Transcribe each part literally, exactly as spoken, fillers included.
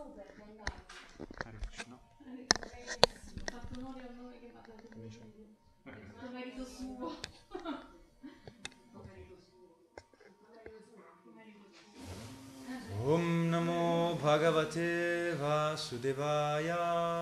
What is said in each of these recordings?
Hare Krishna. Ho fatto onore al nome che mi ha dato il merito suo. Om Namo Bhagavate Vasudevaya.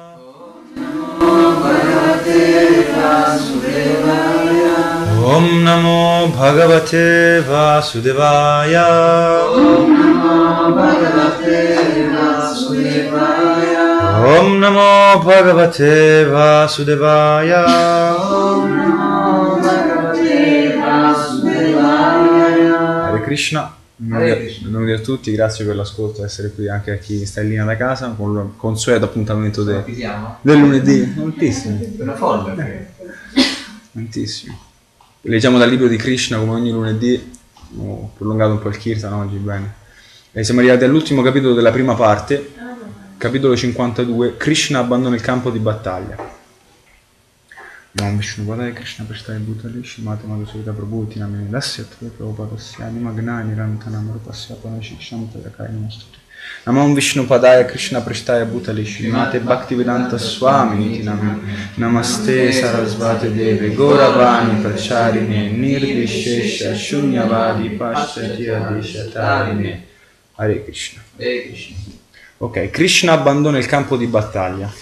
Om Namo Bhagavate Vasudevaya. Om Namo Bhagavate Vasudevaya. Om Namo Bhagavate Vasudevaya. Om Namo Bhagavate Vasudevaya. Hare Krishna. Benvenuti a tutti, grazie per l'ascolto, essere qui anche a chi sta in linea da casa con il consueto appuntamento de, del lunedì. Tantissimi. Una folle. Tantissimi. Leggiamo dal libro di Krishna come ogni lunedì. Ho prolungato un po' il kirtan oggi, bene. E siamo arrivati all'ultimo capitolo della prima parte, capitolo cinquantadue. Krishna abbandona il campo di battaglia. Nam Vishnu Padaya Krishna Prasthaya Bhutale Shrimate Madhusudita Prabhuti Namini Lasya Tve Prabhupadasya Nimagnani Rantanam Rupasya Panashiksham Tadakaya Namostute. Namam Vishnu Padaya Krishna Prasthaya Bhutale Shrimate Bhaktivedanta Swami Namini Namaste Sarasvati Deve Gauravani Pracharine Nirdishesha Shunyavadi Pashatya Deshatarine. Hare Krishna. Hare Krishna. Ok, Krishna abbandona il campo di battaglia.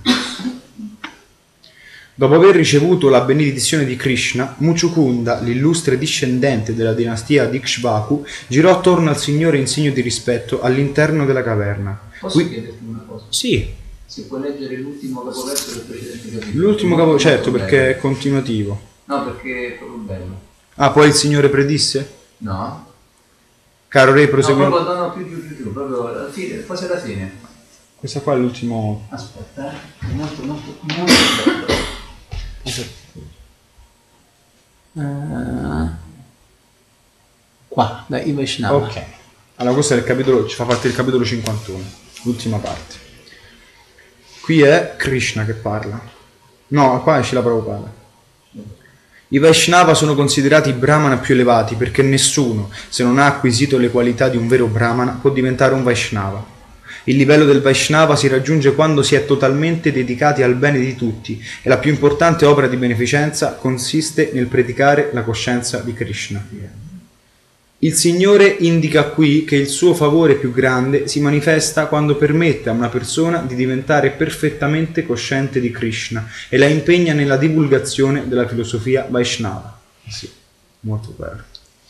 Dopo aver ricevuto la benedizione di Krishna, Muchukunda, l'illustre discendente della dinastia di Ikshvaku, girò attorno al Signore in segno di rispetto all'interno della caverna. Posso Qui... chiederti una cosa? Sì. Se puoi leggere l'ultimo capoverso del precedente capitolo. L'ultimo capo, certo, perché è continuativo. No, perché è proprio bello. Ah, poi il Signore predisse? No? Caro re, No, prosegui. proprio, no, no, più giù, più giù, proprio alla fine, quasi alla fine. Questa qua è l'ultimo... Aspetta, eh. È molto, molto, molto bello. Uh, qua, da I Vaishnava. Ok. Allora questo è il capitolo, ci fa parte del capitolo cinquantuno, l'ultima parte. Qui è Krishna che parla. No, qua esce la Prabhupada. I Vaishnava sono considerati i Brahmana più elevati perché nessuno, se non ha acquisito le qualità di un vero Brahmana, può diventare un Vaishnava. Il livello del Vaishnava si raggiunge quando si è totalmente dedicati al bene di tutti e la più importante opera di beneficenza consiste nel predicare la coscienza di Krishna. Il Signore indica qui che il suo favore più grande si manifesta quando permette a una persona di diventare perfettamente cosciente di Krishna e la impegna nella divulgazione della filosofia Vaishnava. Sì, molto bello.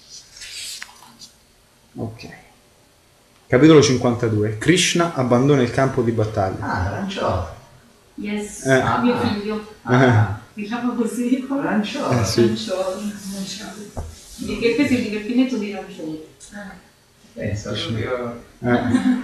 Ok. Capitolo cinquantadue. Krishna abbandona il campo di battaglia. Ah, arancione. Yes, Eh. mio figlio. Ah, Diciamo così. arancione. Eh, sì. Rancione. Di che pesi di che pinetto di rancione. Pensa proprio. Eh.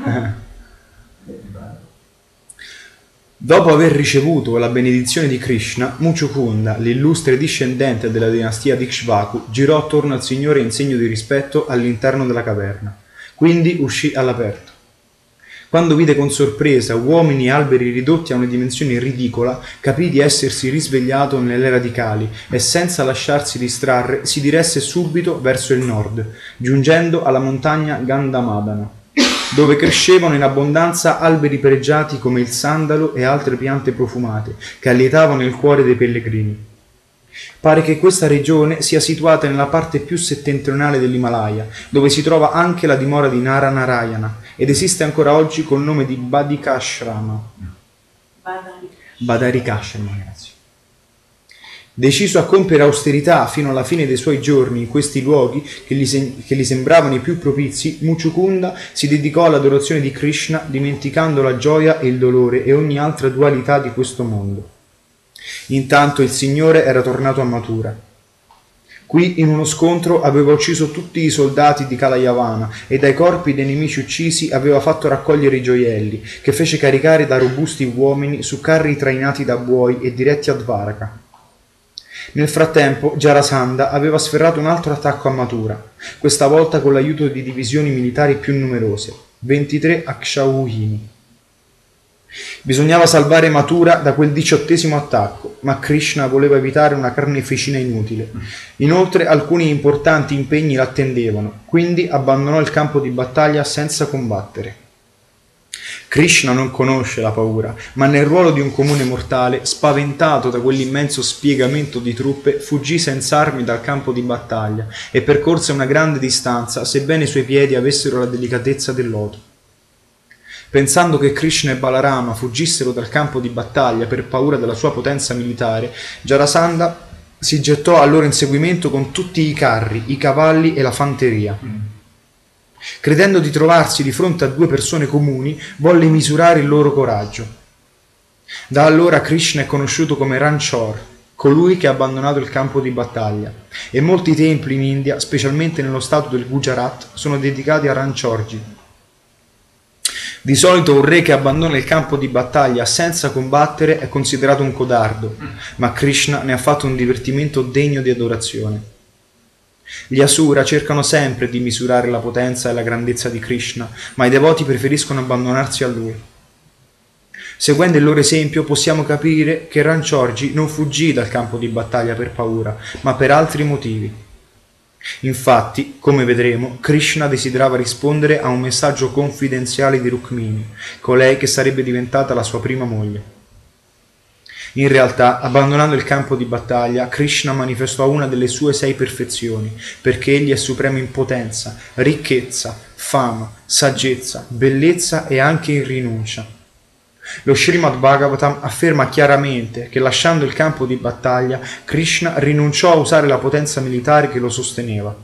Dopo aver ricevuto la benedizione di Krishna, Muchukunda, l'illustre discendente della dinastia di Ikshvaku, girò attorno al Signore in segno di rispetto all'interno della caverna. Quindi uscì all'aperto. Quando vide con sorpresa uomini e alberi ridotti a una dimensione ridicola, capì di essersi risvegliato nell'era di Kali e senza lasciarsi distrarre si diresse subito verso il nord, giungendo alla montagna Gandhamadana, dove crescevano in abbondanza alberi pregiati come il sandalo e altre piante profumate che allietavano il cuore dei pellegrini. Pare che questa regione sia situata nella parte più settentrionale dell'Himalaya, dove si trova anche la dimora di Nara Narayana ed esiste ancora oggi col nome di Badikashrama. Badarikashrama, grazie. Deciso a compiere austerità fino alla fine dei suoi giorni in questi luoghi che gli, se- che gli sembravano i più propizi, Muchukunda si dedicò all'adorazione di Krishna dimenticando la gioia e il dolore e ogni altra dualità di questo mondo. Intanto il Signore era tornato a Mathura. Qui in uno scontro aveva ucciso tutti i soldati di Kalayavana e dai corpi dei nemici uccisi aveva fatto raccogliere i gioielli che fece caricare da robusti uomini su carri trainati da buoi e diretti a Dvaraka. Nel frattempo Jarasandha aveva sferrato un altro attacco a Mathura, questa volta con l'aiuto di divisioni militari più numerose, ventitré Akshauhini. Bisognava salvare Mathura da quel diciottesimo attacco, ma Krishna voleva evitare una carneficina inutile. Inoltre alcuni importanti impegni l'attendevano, quindi abbandonò il campo di battaglia senza combattere. Krishna non conosce la paura, ma nel ruolo di un comune mortale, spaventato da quell'immenso spiegamento di truppe, fuggì senza armi dal campo di battaglia e percorse una grande distanza, sebbene i suoi piedi avessero la delicatezza del loto. Pensando che Krishna e Balarama fuggissero dal campo di battaglia per paura della sua potenza militare, Jarasandha si gettò al loro inseguimento con tutti i carri, i cavalli e la fanteria. Credendo di trovarsi di fronte a due persone comuni, volle misurare il loro coraggio. Da allora Krishna è conosciuto come Ranchor, colui che ha abbandonato il campo di battaglia, e molti templi in India, specialmente nello stato del Gujarat, sono dedicati a Ranchorji. Di solito un re che abbandona il campo di battaglia senza combattere è considerato un codardo, ma Krishna ne ha fatto un divertimento degno di adorazione. Gli Asura cercano sempre di misurare la potenza e la grandezza di Krishna, ma i devoti preferiscono abbandonarsi a lui. Seguendo il loro esempio possiamo capire che Ranchorji non fuggì dal campo di battaglia per paura, ma per altri motivi. Infatti, come vedremo, Krishna desiderava rispondere a un messaggio confidenziale di Rukmini, colei che sarebbe diventata la sua prima moglie. In realtà, abbandonando il campo di battaglia, Krishna manifestò una delle sue sei perfezioni, perché egli è supremo in potenza, ricchezza, fama, saggezza, bellezza e anche in rinuncia. Lo Srimad Bhagavatam afferma chiaramente che lasciando il campo di battaglia, Krishna rinunciò a usare la potenza militare che lo sosteneva.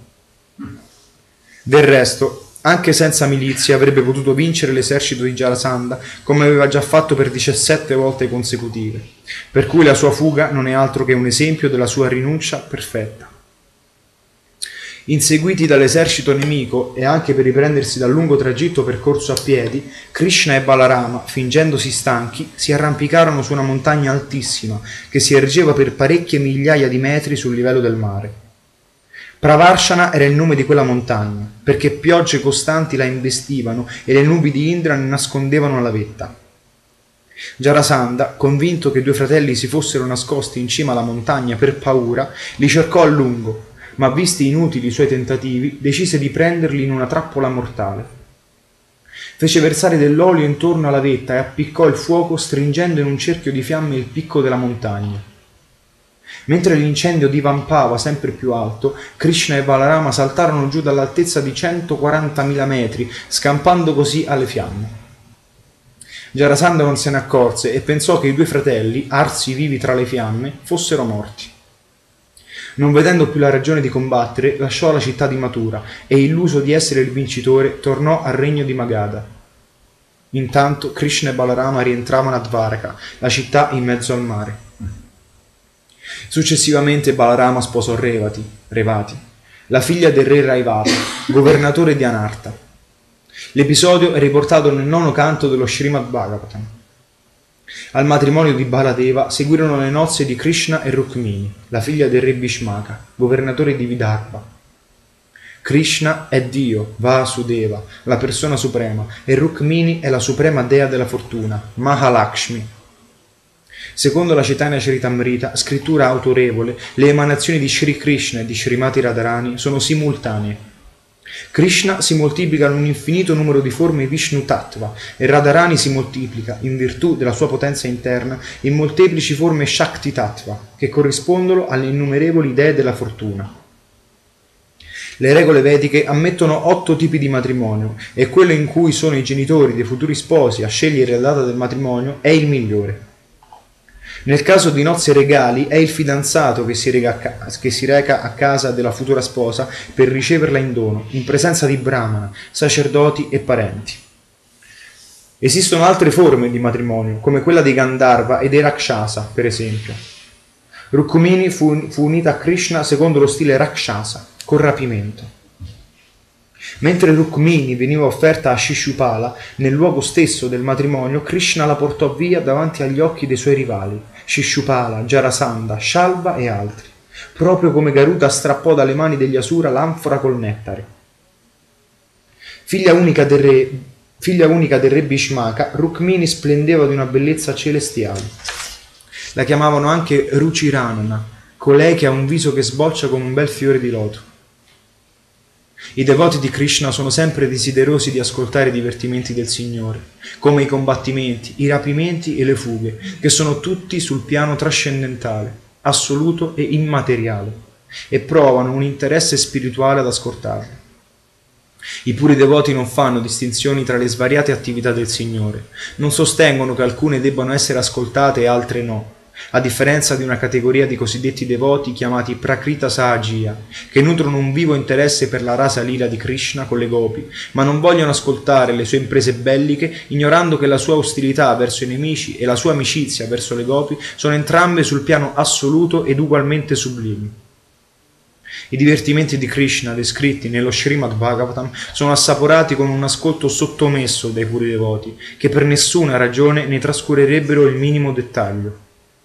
Del resto, anche senza milizie avrebbe potuto vincere l'esercito di Jarasandha, come aveva già fatto per diciassette volte consecutive, per cui la sua fuga non è altro che un esempio della sua rinuncia perfetta. Inseguiti dall'esercito nemico e anche per riprendersi dal lungo tragitto percorso a piedi, Krishna e Balarama, fingendosi stanchi, si arrampicarono su una montagna altissima che si ergeva per parecchie migliaia di metri sul livello del mare. Pravarshana era il nome di quella montagna, perché piogge costanti la investivano e le nubi di Indra ne nascondevano la vetta. Jarasandha, convinto che i due fratelli si fossero nascosti in cima alla montagna per paura, li cercò a lungo, ma visti inutili i suoi tentativi, decise di prenderli in una trappola mortale. Fece versare dell'olio intorno alla vetta e appiccò il fuoco stringendo in un cerchio di fiamme il picco della montagna. Mentre l'incendio divampava sempre più alto, Krishna e Balarama saltarono giù dall'altezza di centoquarantamila metri, scampando così alle fiamme. Jarasandha non se ne accorse e pensò che i due fratelli, arsi vivi tra le fiamme, fossero morti. Non vedendo più la ragione di combattere, lasciò la città di Mathura e, illuso di essere il vincitore, tornò al regno di Magadha. Intanto Krishna e Balarama rientravano a Dvaraka, la città in mezzo al mare. Successivamente Balarama sposò Revati, Revati, la figlia del re Raivata, governatore di Anarta. L'episodio è riportato nel nono canto dello Srimad Bhagavatam. Al matrimonio di Baladeva seguirono le nozze di Krishna e Rukmini, la figlia del re Bhishmaka, governatore di Vidarbha. Krishna è Dio, Vasudeva, la persona suprema, e Rukmini è la suprema dea della fortuna, Mahalakshmi. Secondo la Chaitanya Charitamrita, scrittura autorevole, le emanazioni di Sri Krishna e di Srimati Radharani sono simultanee. Krishna si moltiplica in un infinito numero di forme Vishnu Tattva e Radharani si moltiplica, in virtù della sua potenza interna, in molteplici forme Shakti Tattva, che corrispondono alle innumerevoli dee della fortuna. Le regole vediche ammettono otto tipi di matrimonio e quello in cui sono i genitori dei futuri sposi a scegliere la data del matrimonio è il migliore. Nel caso di nozze regali è il fidanzato che si, rega a ca- che si reca a casa della futura sposa per riceverla in dono, in presenza di brahmana, sacerdoti e parenti. Esistono altre forme di matrimonio, come quella dei Gandharva e dei Rakshasa, per esempio. Rukmini fu, fu unita a Krishna secondo lo stile Rakshasa, con rapimento. Mentre Rukmini veniva offerta a Shishupala, nel luogo stesso del matrimonio, Krishna la portò via davanti agli occhi dei suoi rivali, Shishupala, Jarasandha, Shalva e altri, proprio come Garuda strappò dalle mani degli Asura l'anfora col nettare. Figlia unica del re, figlia unica del re Bhishmaka, Rukmini splendeva di una bellezza celestiale. La chiamavano anche Ruchiranana, colei che ha un viso che sboccia come un bel fiore di loto. I devoti di Krishna sono sempre desiderosi di ascoltare i divertimenti del Signore, come i combattimenti, i rapimenti e le fughe, che sono tutti sul piano trascendentale, assoluto e immateriale, e provano un interesse spirituale ad ascoltarli. I puri devoti non fanno distinzioni tra le svariate attività del Signore, non sostengono che alcune debbano essere ascoltate e altre no, a differenza di una categoria di cosiddetti devoti chiamati Prakrita Sahajiya, che nutrono un vivo interesse per la rasa lila di Krishna con le gopi, ma non vogliono ascoltare le sue imprese belliche, ignorando che la sua ostilità verso i nemici e la sua amicizia verso le gopi sono entrambe sul piano assoluto ed ugualmente sublimi. I divertimenti di Krishna descritti nello Srimad Bhagavatam sono assaporati con un ascolto sottomesso dai puri devoti, che per nessuna ragione ne trascurerebbero il minimo dettaglio.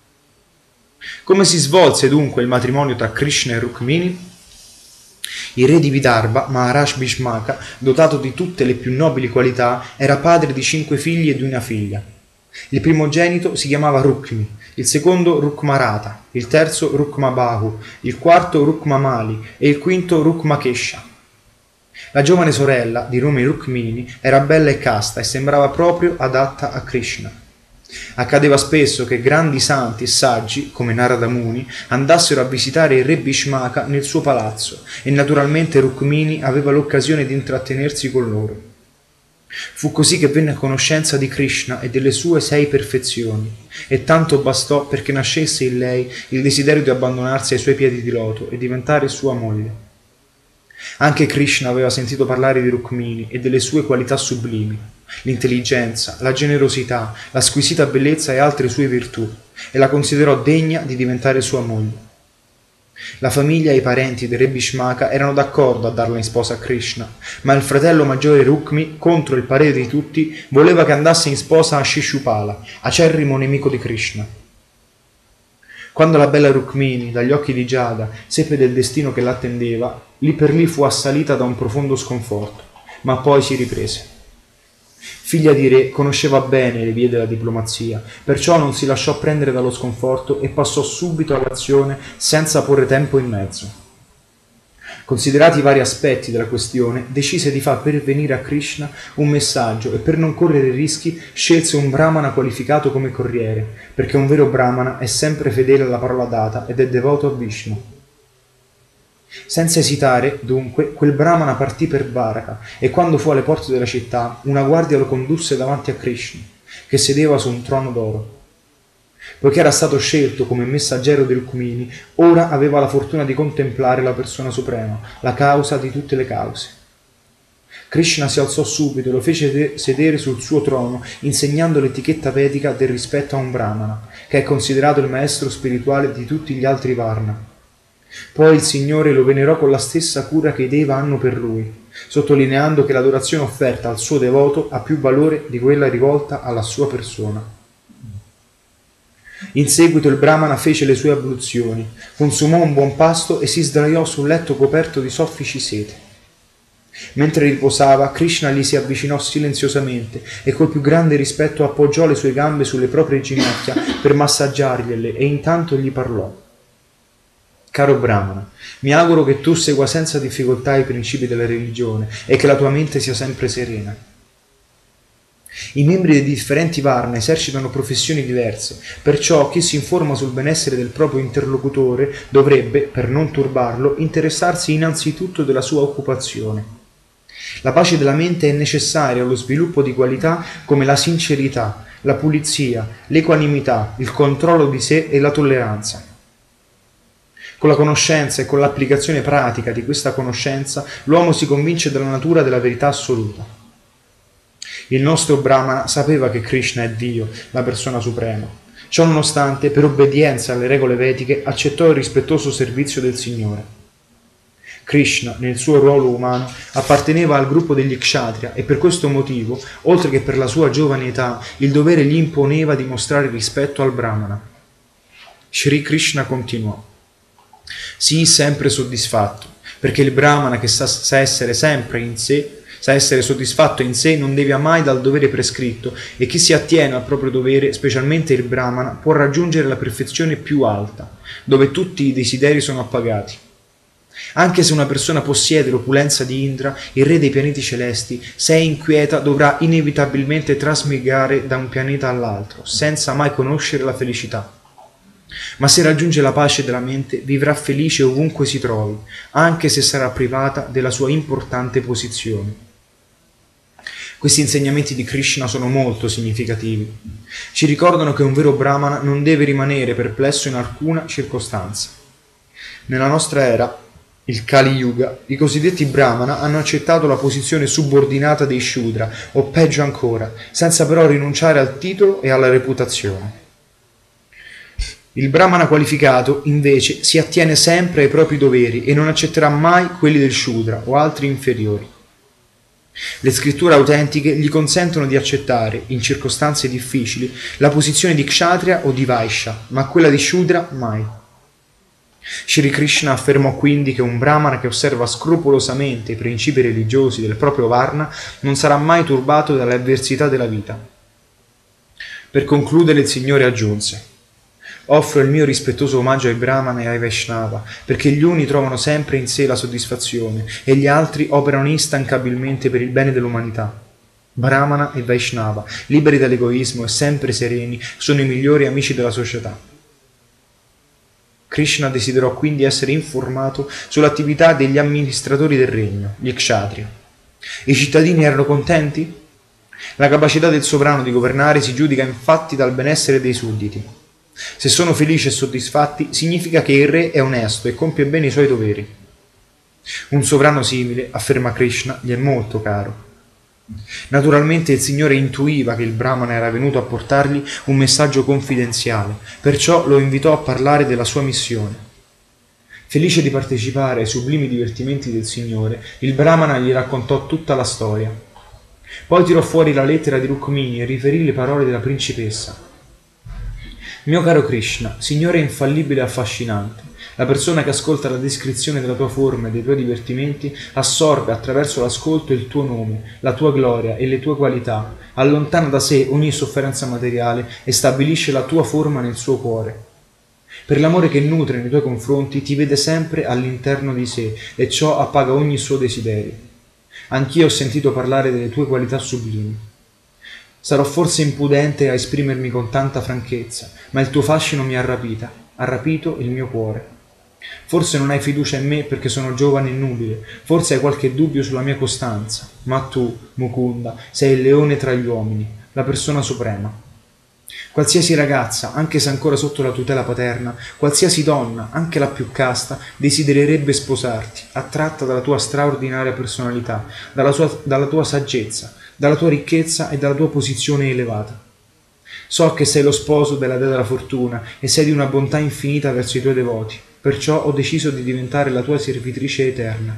Come si svolse dunque il matrimonio tra Krishna e Rukmini? Il re di Vidarbha, Maharaj Bhishmaka, dotato di tutte le più nobili qualità, era padre di cinque figli e di una figlia. Il primogenito si chiamava Rukmi, il secondo Rukmarata, il terzo Rukmabahu, il quarto Rukmamali e il quinto Rukmakesha. La giovane sorella di nome Rukmini era bella e casta e sembrava proprio adatta a Krishna. Accadeva spesso che grandi santi e saggi, come Narada Muni, andassero a visitare il re Bhishmaka nel suo palazzo e naturalmente Rukmini aveva l'occasione di intrattenersi con loro. Fu così che venne a conoscenza di Krishna e delle sue sei perfezioni, e tanto bastò perché nascesse in lei il desiderio di abbandonarsi ai suoi piedi di loto e diventare sua moglie. Anche Krishna aveva sentito parlare di Rukmini e delle sue qualità sublimi, l'intelligenza, la generosità, la squisita bellezza e altre sue virtù, e la considerò degna di diventare sua moglie. La famiglia e i parenti del re Bhishmaka erano d'accordo a darla in sposa a Krishna, ma il fratello maggiore Rukmi, contro il parere di tutti, voleva che andasse in sposa a Shishupala, acerrimo nemico di Krishna. Quando la bella Rukmini, dagli occhi di Giada, seppe del destino che l'attendeva, lì per lì fu assalita da un profondo sconforto, ma poi si riprese. Figlia di re, conosceva bene le vie della diplomazia, perciò non si lasciò prendere dallo sconforto e passò subito all'azione senza porre tempo in mezzo. Considerati i vari aspetti della questione, decise di far pervenire a Krishna un messaggio e per non correre rischi scelse un brahmana qualificato come corriere, perché un vero brahmana è sempre fedele alla parola data ed è devoto a Vishnu. Senza esitare, dunque, quel brahmana partì per Dvaraka e quando fu alle porte della città, una guardia lo condusse davanti a Krishna, che sedeva su un trono d'oro. Poiché era stato scelto come messaggero di Rukmini, ora aveva la fortuna di contemplare la persona suprema, la causa di tutte le cause. Krishna si alzò subito e lo fece sedere sul suo trono, insegnando l'etichetta vedica del rispetto a un brahmana, che è considerato il maestro spirituale di tutti gli altri varna. Poi il Signore lo venerò con la stessa cura che i Deva hanno per lui, sottolineando che l'adorazione offerta al suo devoto ha più valore di quella rivolta alla sua persona. In seguito il Brahmana fece le sue abluzioni, consumò un buon pasto e si sdraiò sul letto coperto di soffici sete. Mentre riposava, Krishna gli si avvicinò silenziosamente e col più grande rispetto appoggiò le sue gambe sulle proprie ginocchia per massaggiargliele e intanto gli parlò. Caro Brahmana, mi auguro che tu segua senza difficoltà i principi della religione e che la tua mente sia sempre serena. I membri dei differenti varna esercitano professioni diverse, perciò chi si informa sul benessere del proprio interlocutore dovrebbe, per non turbarlo, interessarsi innanzitutto della sua occupazione. La pace della mente è necessaria allo sviluppo di qualità come la sincerità, la pulizia, l'equanimità, il controllo di sé e la tolleranza. Con la conoscenza e con l'applicazione pratica di questa conoscenza, l'uomo si convince della natura della verità assoluta. Il nostro Brahmana sapeva che Krishna è Dio, la persona suprema. Ciò nonostante, per obbedienza alle regole vediche, accettò il rispettoso servizio del Signore. Krishna, nel suo ruolo umano, apparteneva al gruppo degli Kshatriya e per questo motivo, oltre che per la sua giovane età, il dovere gli imponeva di mostrare rispetto al Brahmana. Shri Krishna continuò. Sii sempre soddisfatto, perché il Brahmana che sa, sa essere sempre in sé, sa essere soddisfatto in sé, non devia mai dal dovere prescritto, e chi si attiene al proprio dovere, specialmente il Brahmana, può raggiungere la perfezione più alta, dove tutti i desideri sono appagati. Anche se una persona possiede l'opulenza di Indra, il re dei pianeti celesti, se è inquieta dovrà inevitabilmente trasmigrare da un pianeta all'altro, senza mai conoscere la felicità. Ma se raggiunge la pace della mente, vivrà felice ovunque si trovi, anche se sarà privata della sua importante posizione. Questi insegnamenti di Krishna sono molto significativi. Ci ricordano che un vero brahmana non deve rimanere perplesso in alcuna circostanza. Nella nostra era, il Kali Yuga, i cosiddetti brahmana hanno accettato la posizione subordinata dei Shudra, o peggio ancora, senza però rinunciare al titolo e alla reputazione. Il brahmana qualificato, invece, si attiene sempre ai propri doveri e non accetterà mai quelli del Shudra o altri inferiori. Le scritture autentiche gli consentono di accettare, in circostanze difficili, la posizione di Kshatriya o di Vaishya, ma quella di Shudra mai. Shri Krishna affermò quindi che un brahmana che osserva scrupolosamente i principi religiosi del proprio Varna non sarà mai turbato dalle avversità della vita. Per concludere il Signore aggiunse: offro il mio rispettoso omaggio ai Brahmana e ai Vaishnava, perché gli uni trovano sempre in sé la soddisfazione e gli altri operano instancabilmente per il bene dell'umanità. Brahmana e Vaishnava, liberi dall'egoismo e sempre sereni, sono i migliori amici della società. Krishna desiderò quindi essere informato sull'attività degli amministratori del regno, gli Kshatriya. I cittadini erano contenti? La capacità del sovrano di governare si giudica infatti dal benessere dei sudditi. Se sono felici e soddisfatti, significa che il re è onesto e compie bene i suoi doveri. Un sovrano simile, afferma Krishna, gli è molto caro. Naturalmente il Signore intuiva che il Brahmana era venuto a portargli un messaggio confidenziale, perciò lo invitò a parlare della sua missione. Felice di partecipare ai sublimi divertimenti del Signore, il Brahmana gli raccontò tutta la storia. Poi tirò fuori la lettera di Rukmini e riferì le parole della principessa. Mio caro Krishna, Signore infallibile e affascinante, la persona che ascolta la descrizione della tua forma e dei tuoi divertimenti assorbe attraverso l'ascolto il tuo nome, la tua gloria e le tue qualità, allontana da sé ogni sofferenza materiale e stabilisce la tua forma nel suo cuore. Per l'amore che nutre nei tuoi confronti ti vede sempre all'interno di sé e ciò appaga ogni suo desiderio. Anch'io ho sentito parlare delle tue qualità sublimi. Sarò forse impudente a esprimermi con tanta franchezza, ma il tuo fascino mi ha rapita, ha rapito il mio cuore. Forse non hai fiducia in me perché sono giovane e nubile, forse hai qualche dubbio sulla mia costanza, ma tu, Mukunda, sei il leone tra gli uomini, la persona suprema. Qualsiasi ragazza, anche se ancora sotto la tutela paterna, qualsiasi donna, anche la più casta, desidererebbe sposarti, attratta dalla tua straordinaria personalità, dalla, sua, dalla tua saggezza, dalla tua ricchezza e dalla tua posizione elevata. So che sei lo sposo della dea della fortuna e sei di una bontà infinita verso i tuoi devoti, perciò ho deciso di diventare la tua servitrice eterna.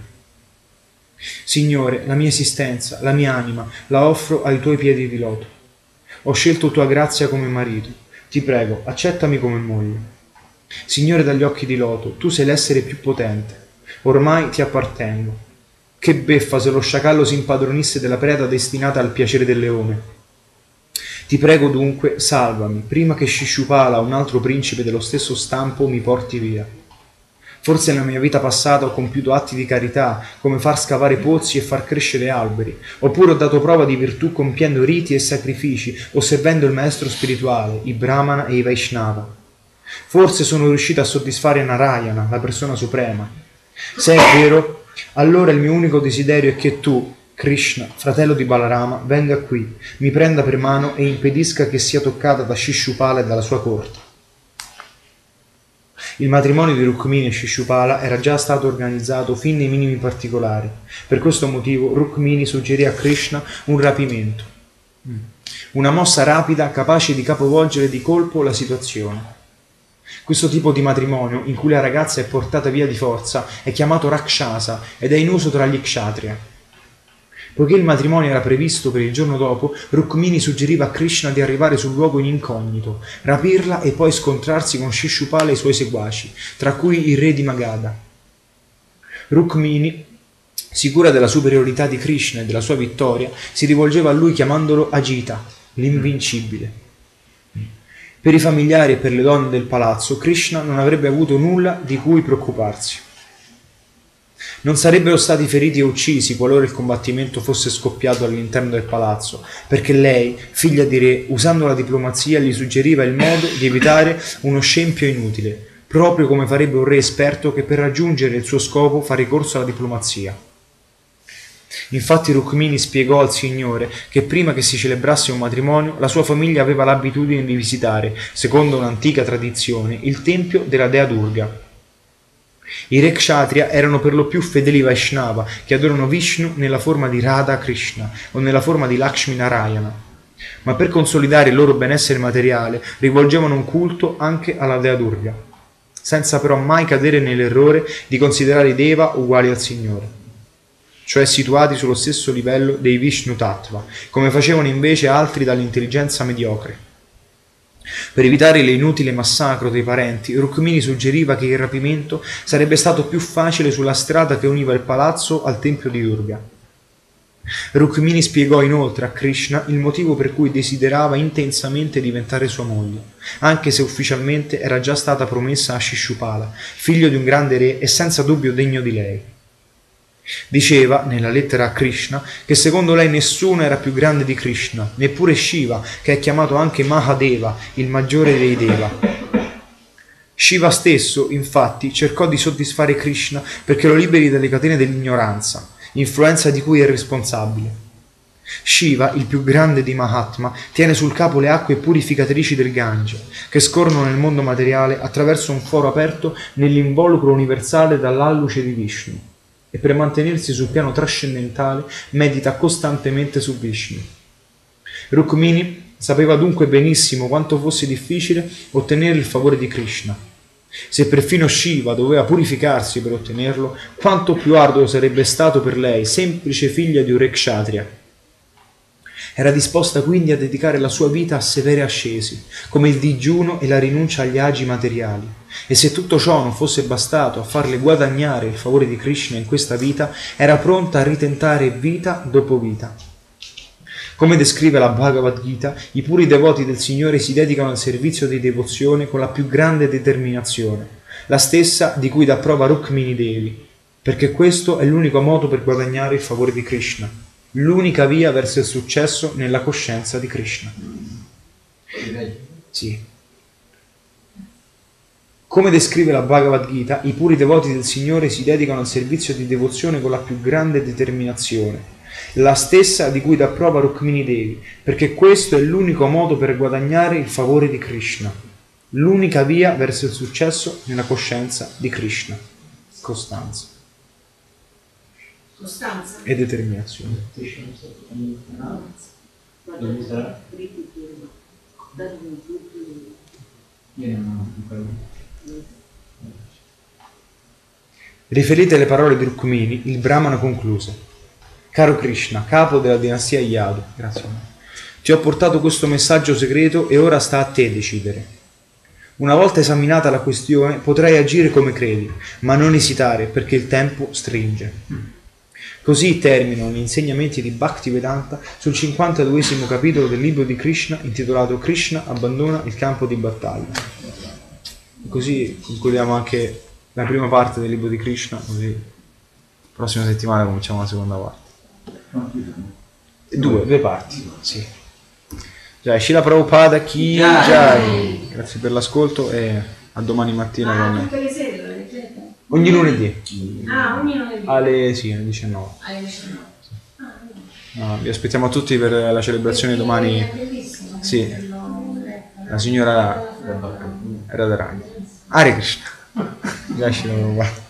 Signore, la mia esistenza, la mia anima, la offro ai tuoi piedi di loto. Ho scelto tua grazia come marito. Ti prego, accettami come moglie. Signore dagli occhi di loto, tu sei l'essere più potente. Ormai ti appartengo. Che beffa se lo sciacallo si impadronisse della preda destinata al piacere del leone. Ti prego dunque, salvami, prima che Shishupala, un altro principe dello stesso stampo, mi porti via. Forse nella mia vita passata ho compiuto atti di carità, come far scavare pozzi e far crescere alberi, oppure ho dato prova di virtù compiendo riti e sacrifici, o servendo il maestro spirituale, i Brahmana e i Vaishnava. Forse sono riuscito a soddisfare Narayana, la persona suprema. Se è vero, allora il mio unico desiderio è che tu, Krishna, fratello di Balarama, venga qui, mi prenda per mano e impedisca che sia toccata da Shishupala e dalla sua corte. Il matrimonio di Rukmini e Shishupala era già stato organizzato fin nei minimi particolari. Per questo motivo Rukmini suggerì a Krishna un rapimento, una mossa rapida capace di capovolgere di colpo la situazione. Questo tipo di matrimonio, in cui la ragazza è portata via di forza, è chiamato Rakshasa ed è in uso tra gli Kshatriya. Poiché il matrimonio era previsto per il giorno dopo, Rukmini suggeriva a Krishna di arrivare sul luogo in incognito, rapirla e poi scontrarsi con Shishupala e i suoi seguaci, tra cui il re di Magadha. Rukmini, sicura della superiorità di Krishna e della sua vittoria, si rivolgeva a lui chiamandolo Ajita, l'invincibile. Per i familiari e per le donne del palazzo, Krishna non avrebbe avuto nulla di cui preoccuparsi. Non sarebbero stati feriti o uccisi qualora il combattimento fosse scoppiato all'interno del palazzo, perché lei, figlia di re, usando la diplomazia, gli suggeriva il modo di evitare uno scempio inutile, proprio come farebbe un re esperto che per raggiungere il suo scopo fa ricorso alla diplomazia. Infatti Rukmini spiegò al Signore che prima che si celebrasse un matrimonio, la sua famiglia aveva l'abitudine di visitare, secondo un'antica tradizione, il tempio della dea Durga. I re kshatriya erano per lo più fedeli Vaishnava che adorano Vishnu nella forma di Radha Krishna o nella forma di Lakshmi Narayana, ma per consolidare il loro benessere materiale rivolgevano un culto anche alla dea Durga, senza però mai cadere nell'errore di considerare i Deva uguali al Signore, cioè situati sullo stesso livello dei Vishnu Tattva, come facevano invece altri dall'intelligenza mediocre. Per evitare l'inutile massacro dei parenti, Rukmini suggeriva che il rapimento sarebbe stato più facile sulla strada che univa il palazzo al tempio di Durga. Rukmini spiegò inoltre a Krishna il motivo per cui desiderava intensamente diventare sua moglie, anche se ufficialmente era già stata promessa a Shishupala, figlio di un grande re e senza dubbio degno di lei. Diceva, nella lettera a Krishna, che secondo lei nessuno era più grande di Krishna, neppure Shiva, che è chiamato anche Mahadeva, il maggiore dei Deva. Shiva stesso, infatti, cercò di soddisfare Krishna perché lo liberi dalle catene dell'ignoranza, influenza di cui è responsabile. Shiva, il più grande di Mahatma, tiene sul capo le acque purificatrici del Gange, che scorrono nel mondo materiale attraverso un foro aperto nell'involucro universale dall'alluce di Vishnu, e per mantenersi sul piano trascendentale medita costantemente su Vishnu. Rukmini sapeva dunque benissimo quanto fosse difficile ottenere il favore di Krishna. Se perfino Shiva doveva purificarsi per ottenerlo, quanto più arduo sarebbe stato per lei, semplice figlia di un re kshatriya. Era disposta quindi a dedicare la sua vita a severe ascesi, come il digiuno e la rinuncia agli agi materiali. E se tutto ciò non fosse bastato a farle guadagnare il favore di Krishna in questa vita, era pronta a ritentare vita dopo vita. Come descrive la Bhagavad Gita, i puri devoti del Signore si dedicano al servizio di devozione con la più grande determinazione, la stessa di cui dà prova Rukmini Devi, perché questo è l'unico modo per guadagnare il favore di Krishna, l'unica via verso il successo nella coscienza di Krishna. Sì. Come descrive la Bhagavad Gita, i puri devoti del Signore si dedicano al servizio di devozione con la più grande determinazione, la stessa di cui dà prova Rukmini Devi, perché questo è l'unico modo per guadagnare il favore di Krishna, l'unica via verso il successo nella coscienza di Krishna. Costanza. Costanza. E determinazione. Riferite le parole di Rukmini, il Brahmana concluse: Caro Krishna, capo della dinastia Yadu, grazie a me, ti ho portato questo messaggio segreto e ora sta a te decidere. Una volta esaminata la questione potrai agire come credi, ma non esitare perché il tempo stringe. Così terminano gli insegnamenti di Bhaktivedanta sul cinquantaduesimo capitolo del libro di Krishna intitolato Krishna abbandona il campo di battaglia. Così concludiamo anche la prima parte del libro di Krishna, così la prossima settimana cominciamo la seconda parte. Due, due parti, sì. Jai Srila Prabhupada Ki Jai. Grazie per l'ascolto e a domani mattina Ah, con tutte me. le sere lo leggete? Ogni lunedì. Ah, ogni lunedì. Alle, sì, alle diciannove. Alle diciannove. Ah, No, vi aspettiamo tutti per la celebrazione domani. È bellissimo. Sì. Quello letto. La signora Radharani. Hare Krishna. Jai Shri Prabhupada.